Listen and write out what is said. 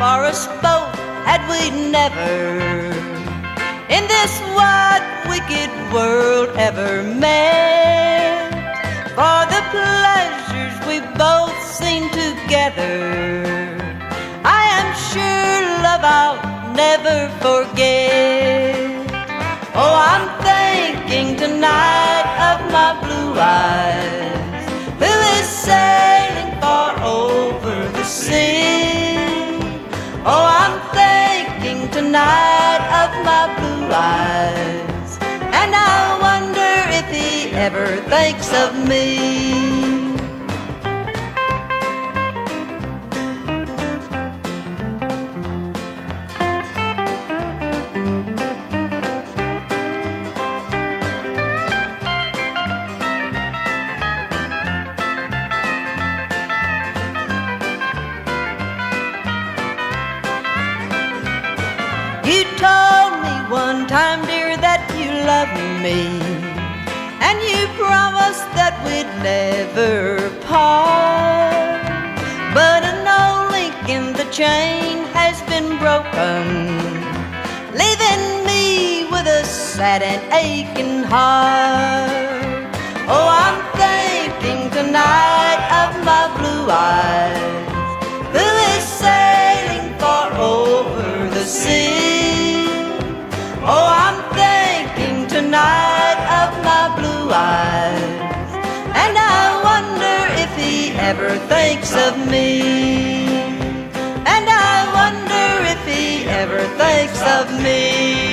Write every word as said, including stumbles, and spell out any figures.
for us both had we never in this wide, wicked world ever met. For the pleasures we both seen together, I am sure, love, I'll never forget. Oh, I'm thinking tonight of my blue eyes, who is sailing far over the sea. Oh, I'm thinking tonight of my blue eyes, and I wonder if he ever thinks of me. You told me one time, dear, that you loved me, and you promised that we'd never part. But an old link in the chain has been broken, leaving me with a sad and aching heart. Oh, I'm thinking tonight of my blue eyes, who is sailing far over the sea. Oh, I'm thinking tonight of my blue eyes, and I wonder if he ever thinks of me. And I wonder if he ever thinks of me.